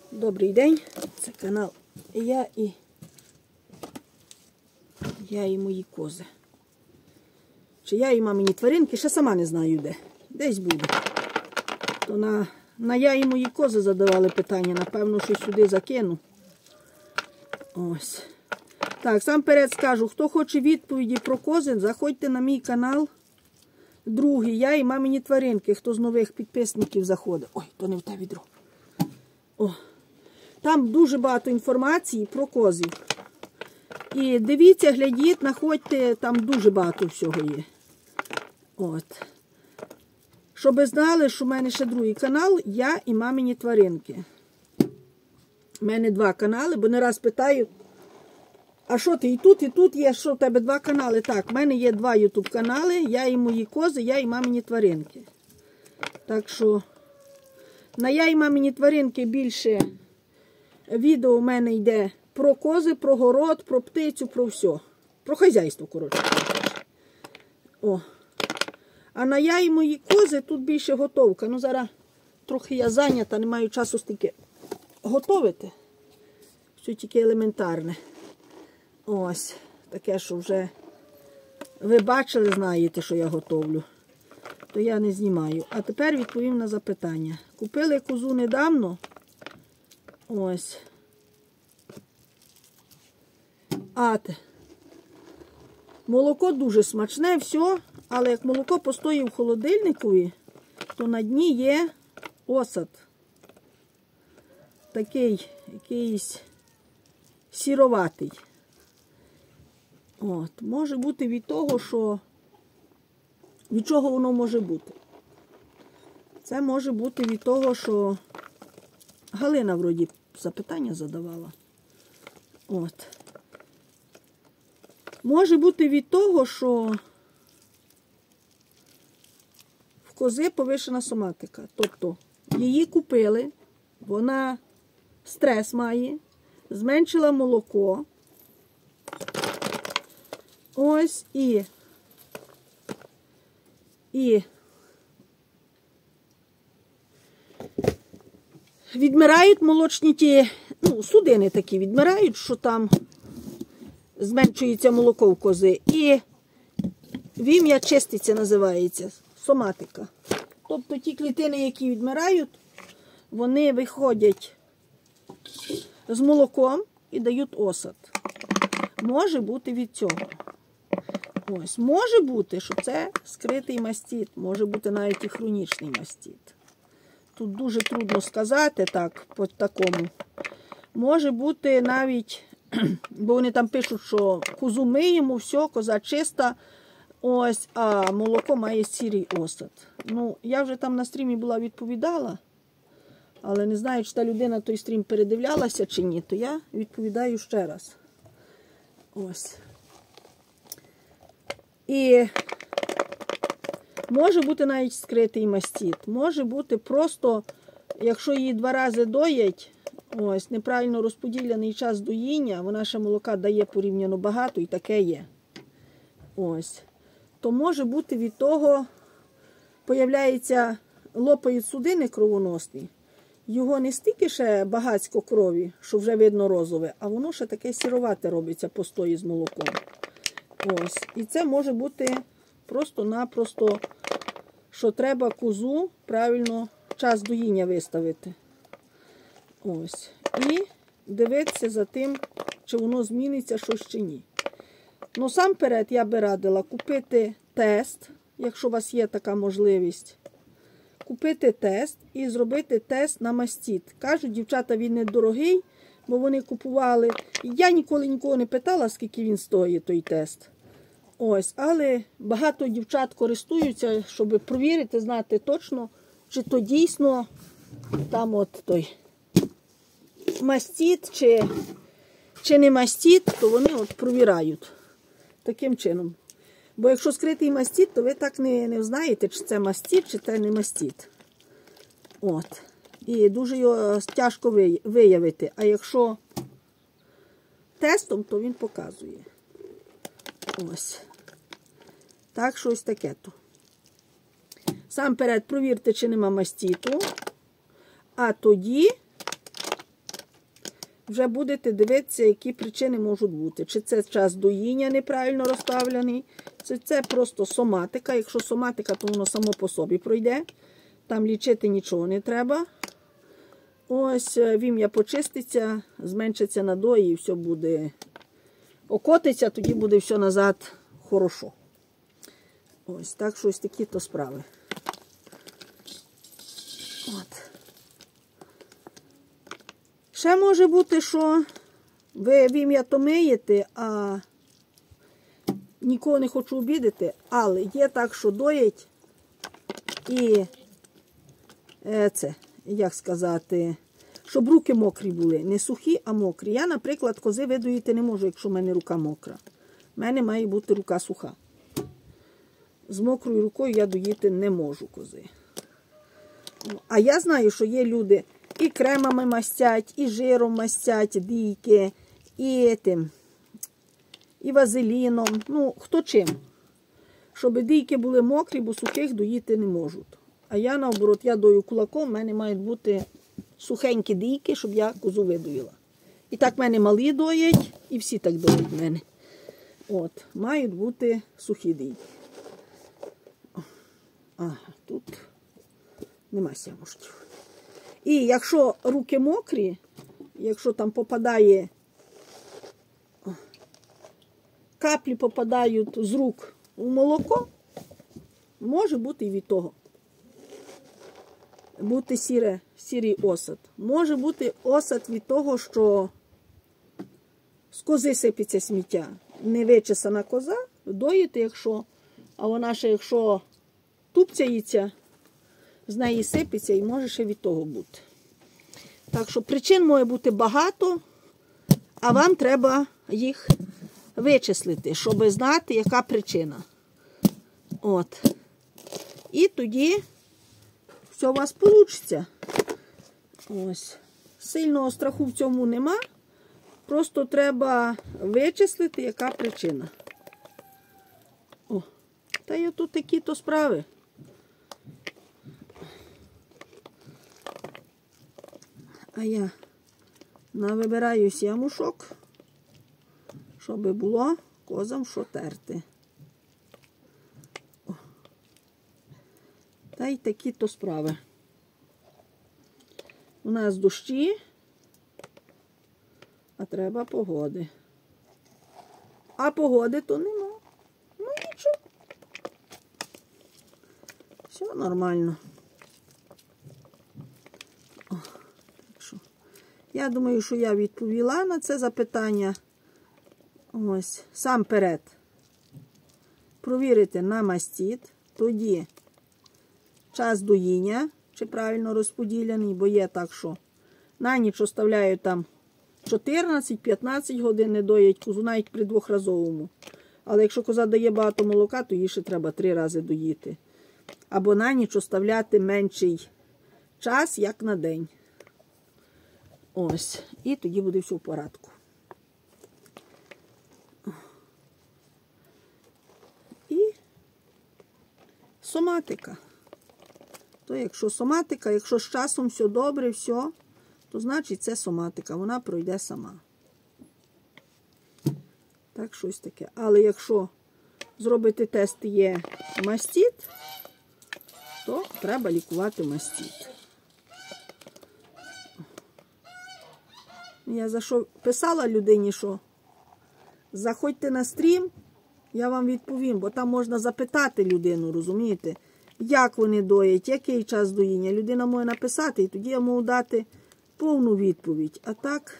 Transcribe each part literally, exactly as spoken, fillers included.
Добрий день, це канал Я і Я і мої кози. Чи я і мамині тваринки, ще сама не знаю де. Десь буде. То на, на я і мої кози задавали питання, напевно, що сюди закину. Ось. Так, сам перед скажу, хто хоче відповіді про кози, заходьте на мій канал. Другий, я і мамині тваринки, хто з нових підписників заходить. Ой, то не в те відро. О. Там дуже багато інформації про козів. І дивіться, глядіть, знаходьте, там дуже багато всього є. От. Щоб ви знали, що в мене ще другий канал, я і мамині тваринки. У мене два канали, бо не раз питаю, а що ти і тут, і тут є, що в тебе два канали? Так, в мене є два ютуб канали, я і мої кози, я і мамині тваринки. Так що, на я і мамині тваринки більше відео у мене йде про кози, про город, про птицю, про все. Про хазяйство, коротше. О. А на я і мої кози тут більше готовка. Ну, зараз трохи я зайнята, не маю часу стільки готовити. Все тільки елементарне. Ось. Таке, що вже ви бачили, знаєте, що я готовлю. То я не знімаю. А тепер відповім на запитання. Купили козу недавно. Ось. Ате. Молоко дуже смачне, все. Але як молоко постоїть в холодильникові, то на дні є осад. Такий, якийсь сіроватий. От. Може бути від того, що... Від чого воно може бути? Це може бути від того, що... Галина, вроді, запитання задавала. От. Може бути від того, що в кози повишена соматика. Тобто, її купили, вона стрес має, зменшила молоко. Ось і, і відмирають молочні ті, ну, судини такі відмирають, що там зменшується молоко в кози. І вім'я чиститься називається, соматика. Тобто ті клітини, які відмирають, вони виходять з молоком і дають осад. Може бути від цього. Ось, може бути, що це скритий мастит, може бути навіть і хронічний мастит. Тут дуже трудно сказати так, по такому. Може бути навіть, бо вони там пишуть, що козу миємо, все, коза чиста, ось, а молоко має сірий осад. Ну, я вже там на стрімі була відповідала, але не знаю, чи та людина той стрім передивлялася чи ні, то я відповідаю ще раз. Ось. І може бути навіть скритий мастит. Може бути просто, якщо її два рази доять, ось, неправильно розподілений час доїння, вона ще молока дає порівняно багато, і таке є. Ось. То може бути від того, появляється, лопають судини кровоносні, його не стільки ще багацько крові, що вже видно розове, а воно ще таке сіровате робиться постої з молоком. Ось. І це може бути просто-напросто, що треба козу правильно час доїння виставити. Ось. І дивитися за тим, чи воно зміниться щось чи ні. Ну, сам-перед я би радила купити тест, якщо у вас є така можливість. Купити тест і зробити тест на мастит. Кажуть, дівчата, він недорогий, бо вони купували. Я ніколи нікого не питала, скільки він стоїть, той тест. Ось, але багато дівчат користуються, щоб провірити, знати точно, чи то дійсно там от той мастит, чи, чи не мастит, то вони от провірають таким чином. Бо якщо скритий мастит, то ви так не, не знаєте, чи це мастит, чи це не мастит. От. І дуже його тяжко виявити. А якщо тестом, то він показує. Ось. Так, щось таке то. Сам перед провірте, чи нема маститу. А тоді вже будете дивитися, які причини можуть бути. Чи це час доїння неправильно розставлений, чи це просто соматика. Якщо соматика, то воно само по собі пройде. Там лічити нічого не треба. Ось, вім'я почиститься, зменшиться надої і все буде окотиться, тоді буде все назад хорошо. Ось, так що ось такі-то справи. От. Ще може бути, що ви вім'я то миєте, а нікого не хочу обідати, але є так, що доять і е, це, як сказати, щоб руки мокрі були. Не сухі, а мокрі. Я, наприклад, кози видоїти не можу, якщо в мене рука мокра. У мене має бути рука суха. З мокрою рукою я доїти не можу кози. А я знаю, що є люди і кремами мастять, і жиром мастять дійки, і тим, і вазеліном. Ну, хто чим. Щоб дійки були мокрі, бо сухих доїти не можуть. А я, наоборот, я дою кулаком, в мене мають бути сухенькі дійки, щоб я козу видоїла. І так в мене малі доять, і всі так доють в мене. От, мають бути сухі дійки. Ага, тут нема сямушків. І якщо руки мокрі, якщо там попадає, каплі попадають з рук у молоко, може бути і від того. Бути сіре, сірий осад. Може бути осад від того, що з кози сипеться сміття. Не вичесана коза, доїти, якщо, а вона ще, якщо тупцяється, з неї сипеться і може ще від того бути. Так що причин може бути багато, а вам треба їх вичислити, щоб знати, яка причина. От. І тоді все у вас вийде. Ось. Сильного страху в цьому нема. Просто треба вичислити, яка причина. О, та й тут такі-то справи. А я навибираю сямушок, щоб було козам що терти. О. Та й такі-то справи. У нас дощі, а треба погоди. А погоди то нема. Ну нічого. Все нормально. О, так що. Я думаю, що я відповіла на це запитання. Ось, сам перед. Провірити на мастит. Тоді час доїння, чи правильно розподілений, бо є так, що на ніч оставляю там чотирнадцять-п'ятнадцять годин, не доїть козу, навіть при двохразовому. Але якщо коза дає багато молока, то її ще треба три рази доїти. Або на ніч оставляти менший час, як на день. Ось. І тоді буде все в порядку. І соматика. То якщо соматика, якщо з часом все добре, все, то значить це соматика, вона пройде сама. Так, щось таке. Але якщо зробити тест є мастит, то треба лікувати мастит. Я за що писала людині, що заходьте на стрім, я вам відповім, бо там можна запитати людину, розумієте, як вони доять, який час доїння. Людина може написати, і тоді я можу дати повну відповідь. А так,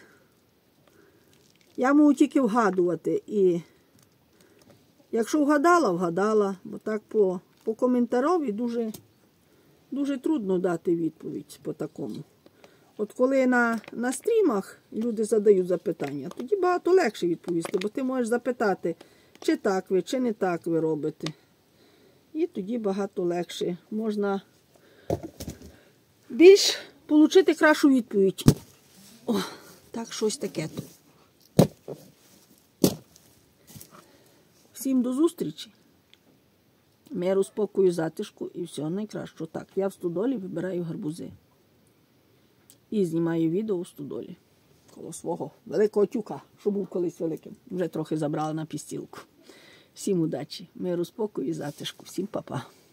я можу тільки вгадувати. І якщо вгадала, вгадала. Бо так по, по коментарові дуже, дуже трудно дати відповідь по такому. От коли на, на стрімах люди задають запитання, тоді багато легше відповісти. Бо ти можеш запитати, чи так ви, чи не так ви робите. І тоді багато легше. Можна більш отримати кращу відповідь. О, так, щось таке тут. Всім до зустрічі. Миру, спокою, затишку і всього найкращого. Так, я в стодолі вибираю гарбузи. І знімаю відео у стодолі. коло свого великого тюка, що був колись великим. Вже трохи забрали на пістілку. Всім удачі, миру, спокою і затишку. Всім па-па.